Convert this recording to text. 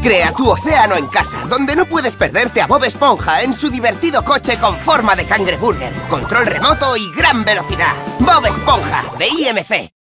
Crea tu océano en casa, donde no puedes perderte a Bob Esponja en su divertido coche con forma de cangreburger, control remoto y gran velocidad. Bob Esponja, de IMC.